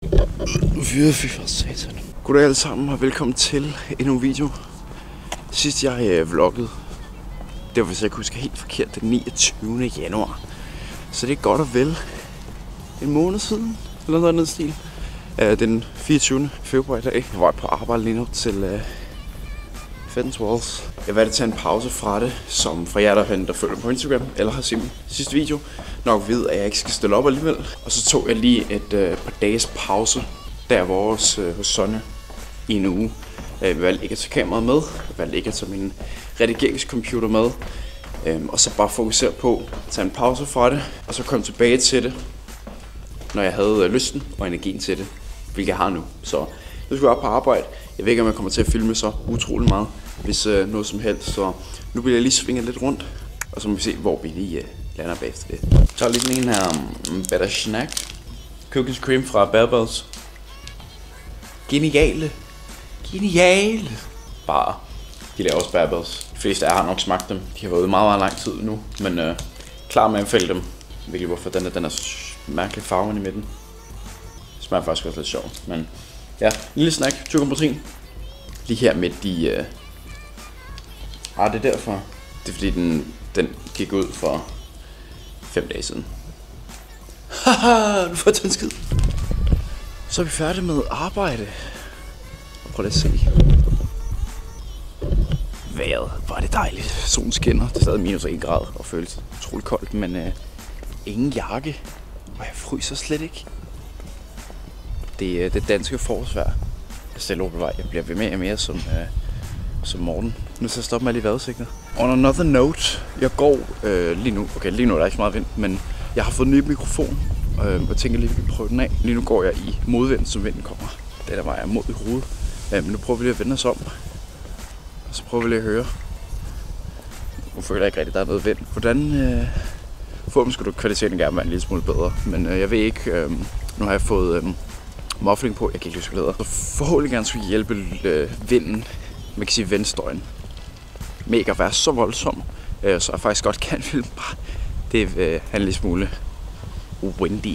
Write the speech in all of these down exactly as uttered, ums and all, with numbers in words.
Nu fyrer fy for satan. Goddag alle sammen og velkommen til endnu en video. Sidst jeg øh, vloggede, det var, hvis jeg ikke husker helt forkert, den niogtyvende januar. Så det er godt og vel en måned siden, eller noget andet stil. Uh, den fireogtyvende februar i dag. Jeg var på arbejde lige nu til uh, Fitness Walls. Jeg valgte at tage en pause fra det, som for jer der, der følger på Instagram eller har set min sidste video, nok ved, at jeg ikke skal stille op alligevel. Og så tog jeg lige et uh, par dages pause, der vores uh, hos Sonja i en uge. Uh, jeg valgte ikke at tage kameraet med, jeg valgte ikke at tage min redigeringscomputer med. Um, og så bare fokusere på at tage en pause fra det, og så komme tilbage til det, når jeg havde uh, lysten og energien til det, hvilket jeg har nu. Så nu skal jeg op på arbejde. Jeg ved ikke, om jeg kommer til at filme så utrolig meget, hvis uh, noget som helst. Så nu vil jeg lige svinge lidt rundt, og så må vi se, hvor vi lige uh, lander bagefter det. Så er lige sådan en her um, Better Snack Cookies Cream fra Barebells. Geniale. Geniale. Bare. De laver også Barebells. De fleste af jer har nok smagt dem. De har været ude meget, meget lang tid nu. Men uh, klar med at anbefale dem. Jeg ved ikke, hvorfor den er, den er mærkelig farven i midten. Det smager faktisk også lidt sjovt. Men ja, en lille snack. tyve gram protein. Lige her midt i... Uh... Ah, det er derfor. Det er fordi, den, den gik ud for fem dage siden. Haha, du får den skid. Så er vi færdige med arbejde. Og prøv lige at se. Vejret, hvor er det dejligt. Solen skinner. Det er stadig minus en grad og føles utroligt koldt, men uh, ingen jakke. Og jeg fryser slet ikke. Det er det danske forårsvejr. Jeg stiller over på vej. Jeg bliver ved mere og mere som, uh, som Morten. Nu skal jeg stoppe med lige vejrudsigter. On another note. Jeg går uh, lige nu. Okay, lige nu er der ikke så meget vind, men jeg har fået en ny mikrofon. Uh, og tænker lige, at vi kan prøve den af. Lige nu går jeg i modvind, som vinden kommer. Det der var jeg mod i hovedet. Uh, men nu prøver vi lige at vende os om. Og så prøver vi lige at høre. Nu føler jeg ikke rigtigt, at der er noget vind. Hvordan... Uh, Forhåbentlig skulle du kvaliteten gerne være en lille smule bedre. Men uh, jeg ved ikke... Uh, nu har jeg fået... Uh, muffling på, jeg kan ikke huske, hvad det hedder. Så forhåbentlig gerne skulle hjælpe øh, vinden, man kan sige vindstøjen, med ikke at være så voldsom, øh, så jeg faktisk godt kan filme bare. Det øh, er en lille smule windy.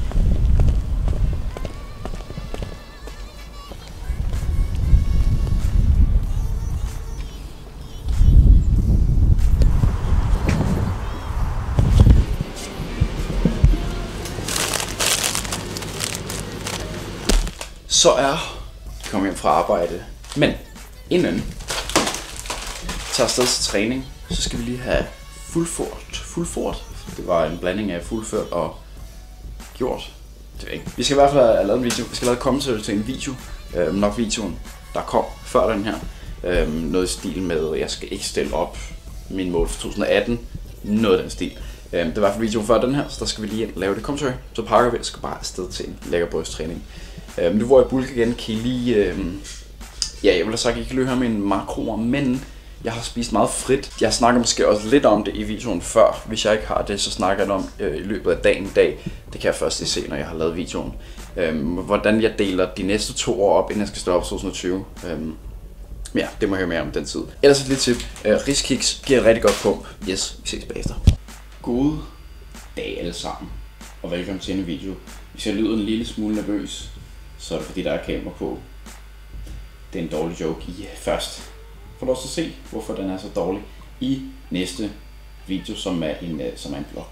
Så er jeg kommet hjem fra arbejde, men inden jeg tager afsted til træning, så skal vi lige have fuldført. Fuldført. Det var en blanding af fuldført og gjort. Det ved jeg ikke. Vi skal i hvert fald have lavet en video. Vi skal lave et kommentar til en video. Øhm, nok videoen, der kom før den her. Øhm, noget i stil med, at jeg skal ikke stille op min mål for to tusind atten. Noget af den stil. Øhm, det var for videoen før den her, så der skal vi lige lave det kommentar. Så pakker vi og skal bare afsted til en lækker brysttræning. Uh, nu hvor jeg bulker igen, kan I lige... Uh, ja, jeg vil have sagt, at I kan lige høre mine makroer, men jeg har spist meget frit. Jeg snakker måske også lidt om det i videoen før. Hvis jeg ikke har det, så snakker jeg om uh, i løbet af dagen i dag. Det kan jeg først lige se, når jeg har lavet videoen. Uh, hvordan jeg deler de næste to år op, inden jeg skal stå op i to tusind tyve. Uh, ja, det må jeg høre mere om den tid. Ellers et lille tip. Uh, Riskiks giver et rigtig godt pump. Yes, vi ses bagefter. God dag alle sammen, og velkommen til en video. Hvis jeg lyder en lille smule nervøs, så er det fordi, der er kamera på. Det er en dårlig joke i først. Får du også at se, hvorfor den er så dårlig i næste video, som er en, som er en vlog.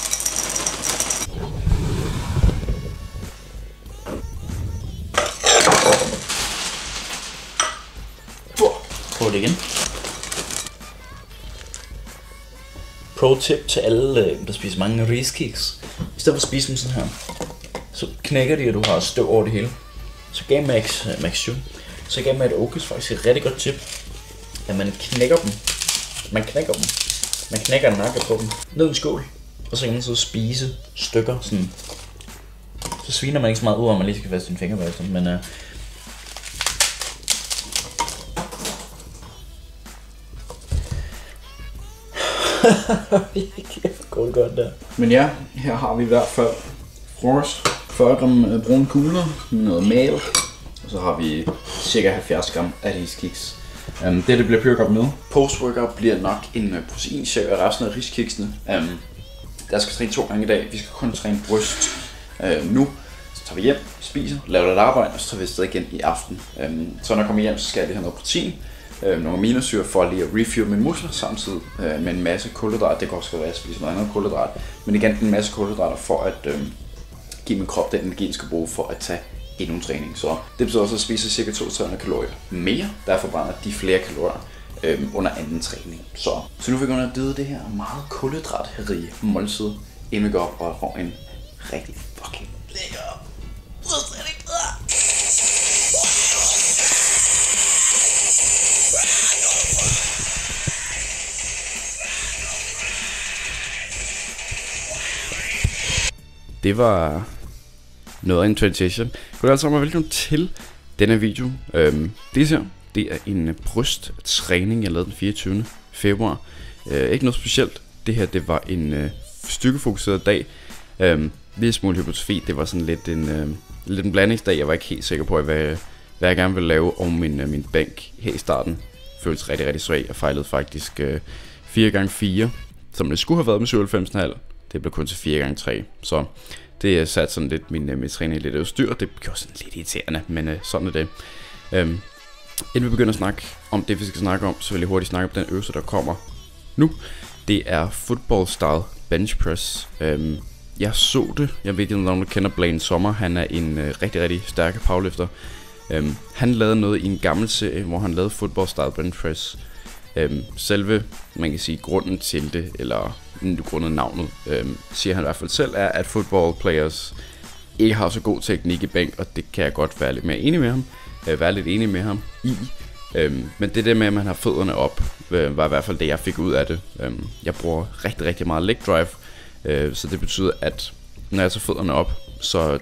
Prøv det igen. Pro tip til alle, der spiser mange riskiks. I stedet for at spise dem sådan her, så knækker de, og du har støv over det hele. Så gav Max, uh, Max June, så gav mig et Okus faktisk et rigtig godt tip, at man knækker dem. Man knækker dem. Man knækker en nakke på dem. Ned i en skål, og så kan man så spise stykker sådan. Så sviner man ikke så meget ud, at man lige skal vaske sine fingre bagefter, men uh... går det godt der. Men ja, her har vi i hvert fald frokost. fyrre gram brune kugler, noget mælk, og så har vi cirka halvfjerds gram af riskiks. Um, det det bliver pure godt med. Post-workout bliver nok en proteinshake og resten af riskiksene. Um, der skal træne to gange i dag. Vi skal kun træne bryst uh, nu. tager vi hjem, spiser, laver lidt arbejde, og så tager vi afsted igen i aften. Øhm, så når jeg kommer hjem, så skal jeg lige have noget protein, øh, nogle aminosyre for lige at refuel mine muskler, samtidig øh, med en masse kulhydrat. Det kan også være, at jeg spiser noget andet kulhydrat, men igen en masse kulhydrater for at øh, give min krop den energi, den skal bruge for at tage endnu en træning. Så det betyder også, at jeg spiser cirka to til tre hundrede kalorier mere, derfor brænder de flere kalorier øh, under anden træning. Så, så nu fik jeg under det her meget kulhydratrige måltid, inden vi går op og får en rigtig fucking lækker brødtræning. Det var noget af en transition. Goddag alle sammen og velkommen til denne video. Øhm, det her, det er en brysttræning, jeg lavede den fireogtyvende februar. Øh, ikke noget specielt. Det her, det var en øh, styrkefokuseret dag. Øhm, lidt smule hypotrofi. Det var sådan lidt en, øh, lidt en blandingsdag. Jeg var ikke helt sikker på, hvad, hvad jeg gerne ville lave om min, øh, min bænk her i starten. Føltes rigtig, rigtig svag. Jeg fejlede faktisk øh, fire gange fire, som det skulle have været med syvoghalvfems komma fem. Det blev kun til fire gange tre, så det satte sådan lidt min, min træning lidt udstyr. Det gjorde sådan lidt irriterende, men øh, sådan er det. Øhm, inden vi begynder at snakke om det, vi skal snakke om, så vil jeg hurtigt snakke om den øvelse, der kommer nu. Det er football style bench press. Øhm, jeg så det. Jeg ved ikke, om nogen der kender Blaine Sommer. Han er en øh, rigtig, rigtig stærk powerlifter. Øhm, han lavede noget i en gammel serie, hvor han lavede football style bench press. Øhm, selve, man kan sige, grunden til det, eller grundet navnet, øhm, siger han i hvert fald selv, er, at football players ikke har så god teknik i bænk, og det kan jeg godt være lidt mere enig med ham, øh, være lidt enig med ham i. Øhm, men det der med, at man har fødderne op, øh, var i hvert fald det, jeg fik ud af det. Øhm, jeg bruger rigtig, rigtig meget leg drive, øh, så det betyder, at når jeg tager fødderne op, så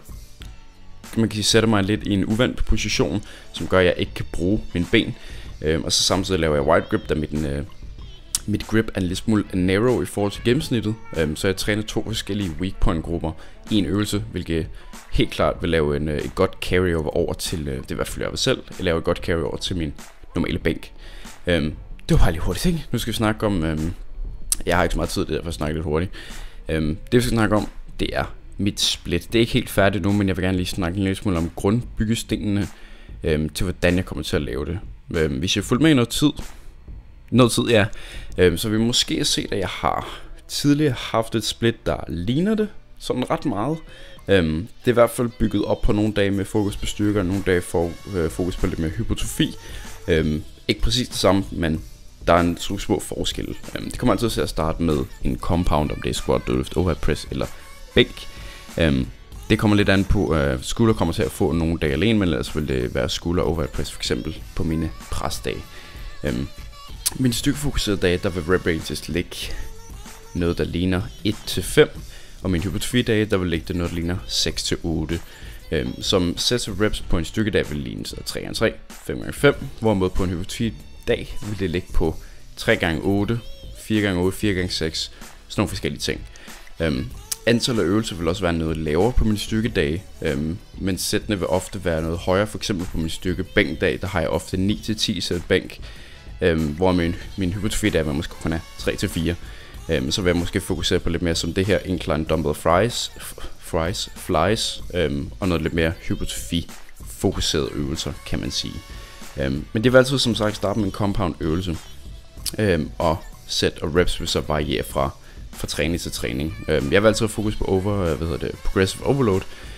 man kan sige, sætter mig lidt i en uvandt position, som gør, at jeg ikke kan bruge mine ben. Øhm, og så samtidig laver jeg wide grip, da mit, øh, mit grip er en lille smule narrow i forhold til gennemsnittet. Øhm, så jeg træner to forskellige weak point grupper i en øvelse, hvilket helt klart vil lave en, øh, et godt carryover over til, øh, det er i hvert fald jeg vil selv, jeg laver et godt carryover til min normale bænk. Øhm, det var bare lige hurtigt, ikke? Nu skal vi snakke om, øhm, jeg har ikke så meget tid, derfor at snakke lidt hurtigt. Øhm, det vi skal snakke om, det er mit split. Det er ikke helt færdigt nu, men jeg vil gerne lige snakke en lille smule om grundbyggestenene øhm, til hvordan jeg kommer til at lave det. Øhm, hvis jeg fulgte med i noget tid, noget tid ja, øhm, så vil vi måske se, at jeg har tidligere haft et split, der ligner det sådan ret meget. Øhm, det er i hvert fald bygget op på nogle dage med fokus på styrker, og nogle dage for, øh, fokus på lidt mere hypotrofi. Øhm, ikke præcis det samme, men der er en små forskel. Øhm, det kommer altid til at starte med en compound, om det er squat, deadlift, overhead press eller bænk. Øhm, Det kommer lidt an på, uh, skulder kommer til at få nogle dage alene, men ellers vil det være skulder overhead press for eksempel på mine presdage. Um, mine styrkefokuserede dage, der vil rep ranges ligge noget, der ligner et til fem, og mine hypotrofi dage, der vil ligge det noget, der ligner seks til otte. Um, som sets of reps på en styrkedag vil ligne så tre gange tre, fem gange fem, hvorimod på en hypotrofi dag vil det ligge på tre gange otte, fire gange otte, fire gange seks, sådan nogle forskellige ting. Um, Antallet af øvelser vil også være noget lavere på min styrkedage, øhm, men sættene vil ofte være noget højere. For eksempel på min styrkebænkdag, der har jeg ofte ni til ti sæt bænk, øhm, hvor min, min hypotrofi-dag vil måske kun have tre til fire. Øhm, så vil jeg måske fokusere på lidt mere som det her incline dumbbell fries, fries, flies, øhm, og noget lidt mere hypotrofi-fokuserede øvelser, kan man sige. Øhm, men det vil altid som sagt starte med en compound øvelse, øhm, og set og reps vil så variere fra fra træning til træning. Jeg vil altid have fokus på over, hvad hedder det, progressive overload,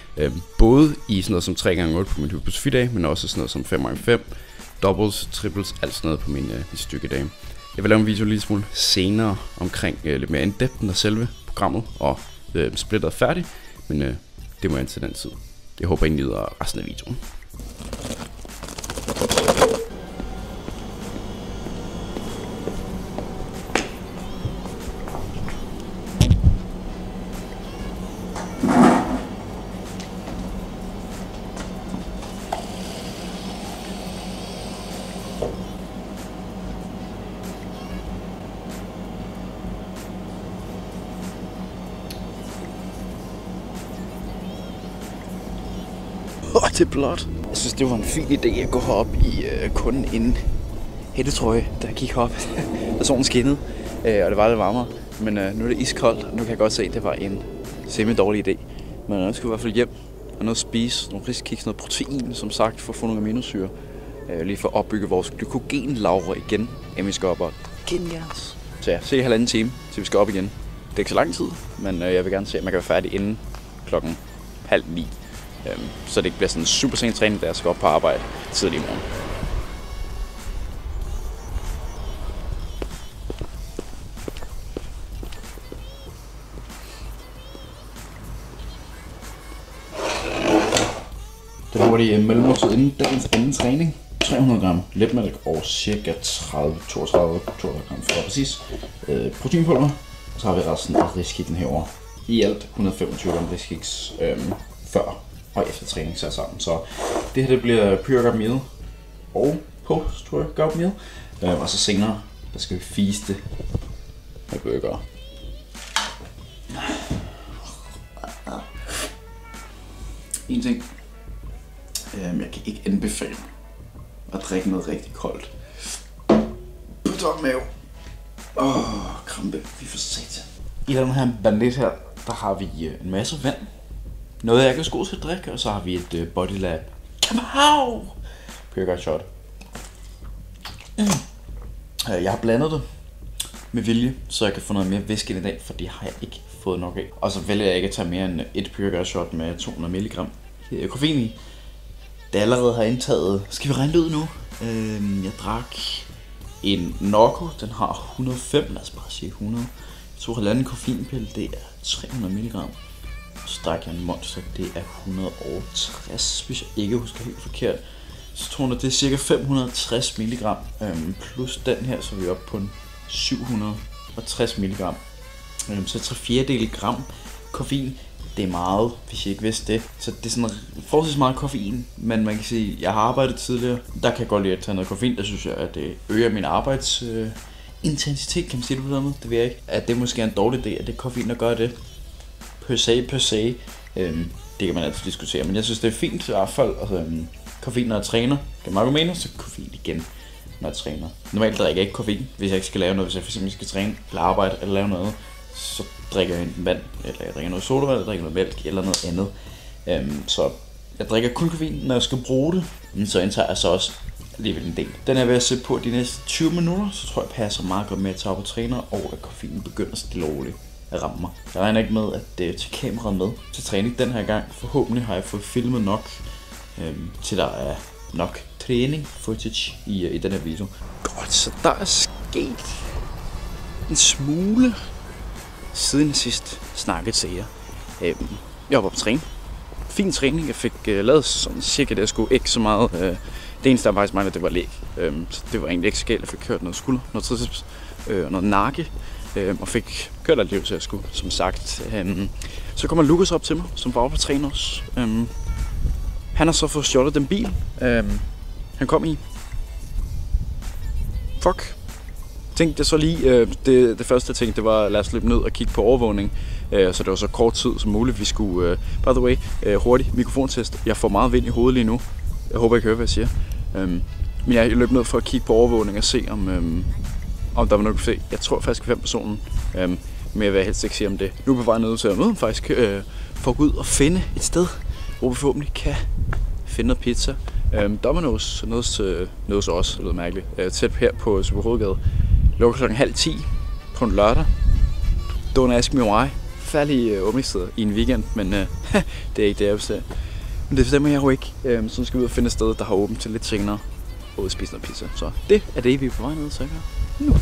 både i sådan noget som tre gange otte på min hypotrofi-dag, men også sådan noget som fem gange fem, doubles, triples, alt sådan noget på min, min styrkedag. Jeg vil lave en video lidt smule senere omkring uh, lidt mere in-depth af selve programmet, og uh, splittet er færdig, men uh, det må jeg til den tid. Jeg håber, I nyder resten af videoen. Åh, oh, det er blot. Jeg synes, det var en fin idé at gå herop i øh, kun en hættetrøje, da jeg gik herop, da solen skinnede, øh, og det var lidt varmere. Men øh, nu er det iskoldt, og nu kan jeg godt se, at det var en semi-dårlig idé. Men nu skal vi i hvert fald hjem og noget at spise, nogle riskiks, noget protein, som sagt, for at få nogle aminosyre. Øh, lige for at opbygge vores glykogenlagre igen, inden vi skal op og gengas. Så ja, se halvanden time, til vi skal op igen. Det er ikke så lang tid, men øh, jeg vil gerne se, at man kan være færdig inden klokken halv ni. Øh, så det ikke bliver sådan en super sen træning, da jeg skal op på arbejde tidlig i morgen. Det var hurtigt mellemmåltid inden dagens anden træning. tre hundrede gram letmælk og cirka tredive til toogtredive gram for præcis øh, proteinpulver. Og så har vi resten af riskiksen herovre. I alt et hundrede og femogtyve gram riskiks øh, før og efter træning sat sammen. Så det her det bliver pre-workout meal og post-workout meal. Øh, og så senere der skal vi feaste med burger. En ting. Jeg kan ikke anbefale at drikke noget rigtig koldt. På tom mave. Åh, krampe. Vi får satan. I den her bandit her, der har vi en masse vand. Noget jeg kan sko til at drikke, og så har vi et Bodylab Kapow! Pre-workout shot. Mm. Jeg har blandet det med vilje, så jeg kan få noget mere væske ind i dag, for det har jeg ikke fået nok af. Og så vælger jeg ikke at tage mere end et pre-workout shot med to hundrede milligram koffein i. Det allerede har indtaget, skal vi regne det ud nu? Øh, jeg drak en Nocco, den har et hundrede og fem, lad os bare sige hundrede. Jeg tog halvanden koffeinpille, det er tre hundrede milligram. Så drak jeg en Monster, det er et hundrede og tres, hvis jeg ikke husker helt forkert. Så tror jeg, det er cirka fem hundrede og tres milligram, øhm, plus den her, så er vi oppe på en syv hundrede og tres milligram. Øhm, så tre fjerdedele gram koffein. Det er meget, hvis I ikke vidste det. Så det er sådan forholdsvis meget koffein, men man kan sige, at jeg har arbejdet tidligere. Der kan jeg godt lide at tage noget koffein. Der synes jeg, at det øger min arbejdsintensitet, øh, kan man sige det på den måde. Det ved jeg ikke. At det måske er en dårlig idé, at det er koffein, der gør det. Per se, per se. Øhm, det kan man altid diskutere, men jeg synes, det er fint i hvert fald. Altså, øhm, koffein, når jeg træner. Det er meget mener, så koffein igen, når jeg træner. Normalt drikker jeg ikke koffein, hvis jeg ikke skal lave noget. Hvis jeg for eksempel skal træne, eller arbejde, eller lave noget, så drikker jeg enten vand, eller jeg drikker noget sodavand, eller drikker noget mælk, eller noget andet. Øhm, så jeg drikker kun koffein, når jeg skal bruge det, men så indtager jeg så også alligevel en del. Den er ved at se på de næste tyve minutter, så tror jeg passer meget godt med at tage op og træne, og at koffeinen begynder stille og roligt at ramme mig. Jeg regner ikke med at uh, tage kameraet med til træning den her gang. Forhåbentlig har jeg fået filmet nok, øhm, til der er nok træning footage i, uh, i den her video. Godt, så der er sket en smule siden jeg sidst snakkede til jer. Øhm, jeg var på træning. Fin træning. Jeg fik øh, lavet sådan cirka det, jeg skulle. Ikke så meget. Øh, det eneste, der faktisk manglede, det var læg. Øhm, så det var egentlig ikke så galt. Jeg fik kørt noget skulder, noget triceps, øh, noget nakke. Øh, og fik kørt alt liv til jeg skulle, som sagt. Øhm, så kommer Lukas op til mig, som var oppe på træne også. Øhm, han har så fået stjålet den bil, øhm, han kom i. Fuck. Tænkte jeg så lige, øh, det, det første jeg tænkte, det var lad os løbe ned og kigge på overvågning. Øh, så det var så kort tid som muligt. Vi skulle, øh, by the way, øh, hurtigt mikrofontest. Jeg får meget vind i hovedet lige nu. Jeg håber, I kan høre, hvad jeg siger. Øh, men jeg løb ned for at kigge på overvågning og se, om, øh, om der var noget at se. Jeg tror faktisk, fem personer. Øh, men jeg vil helst ikke sige om det. Nu er vi på vej ned til at møde faktisk, øh, for at gå ud og finde et sted, hvor vi forhåbentlig kan finde noget pizza. Øh, Domino's, noget, øh, noget så også, lidt mærkeligt, øh, tæt her på Superhovedgade. Lukker klokken halv ti på en lørdag. Don't ask me why. Færdig øh, åbningstid i en weekend, men øh, det er ikke det, jeg vil sige. Men det bestemmer jeg jo ikke. Øh, så skal vi ud og finde et sted, der har åbent til lidt senere. Og ud og spise noget pizza. Så det er det, vi er på vej ned, så jeg nu.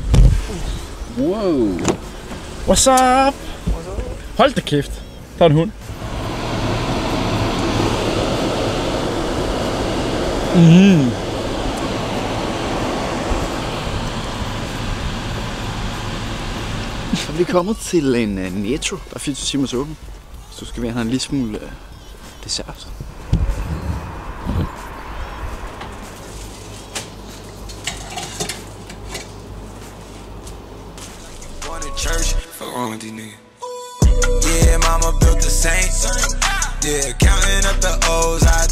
Wow. What's up? Hold da kæft. Der er en hund. Mm. Så er vi kommet til en uh, Netto, der er fireogtyve timers åben. Så skal vi have en lille smule uh, dessert. Yeah, mama built the Saints. Yeah, counting up the O's, I